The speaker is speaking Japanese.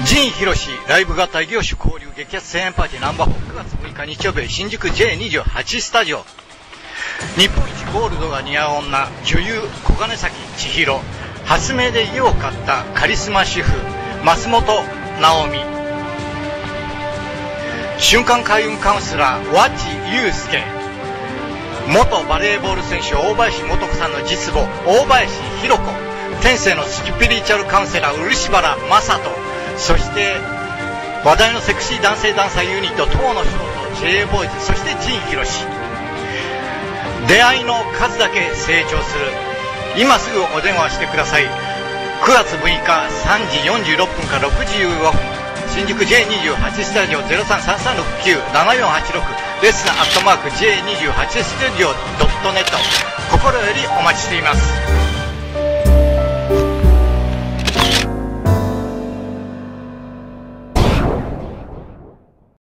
陣博ライブ型異業種交流激アツ声援パーティーナンバー4、9月6日日曜日、新宿 J28 スタジオ。日本一ゴールドが似合う女、女優小金崎千尋、発明で家を買ったカリスマ主婦松本直美、瞬間開運カウンセラー和知祐介、元バレーボール選手大林素子さんの実母大林弘子、天性のスピリチュアルカウンセラー漆原正人、そして話題のセクシー男性ダンサーユニット東野翔と J ボーイズ、そして陣博。出会いの数だけ成長する。今すぐお電話してください。9月6日3時46分から65分、新宿 J28 スタジオ 0333697486、レッスン@J28 スタジオ.net、心よりお待ちしています。